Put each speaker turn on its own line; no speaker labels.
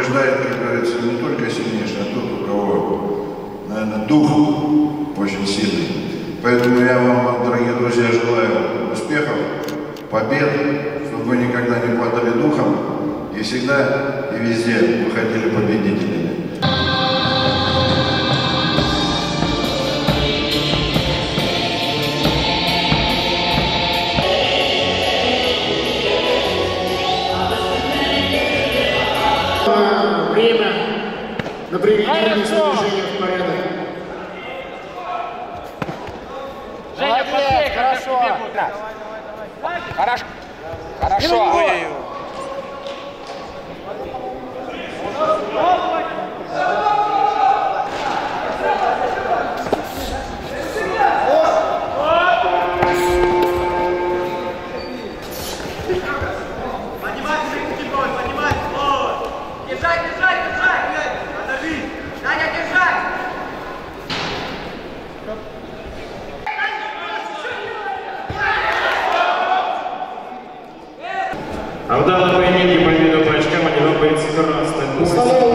побеждает, как говорится, не только сильнейший, а тот, у кого, наверное, дух очень сильный. Поэтому я вам, дорогие друзья, желаю успехов, побед, чтобы вы никогда не падали духом и всегда и везде выходили победителями.
Время на приведение снижения в порядок.
Женя, молодец, хорошо. Хорошо. Хорошо.
А в данном поединке победу по очкам одержал борец красный.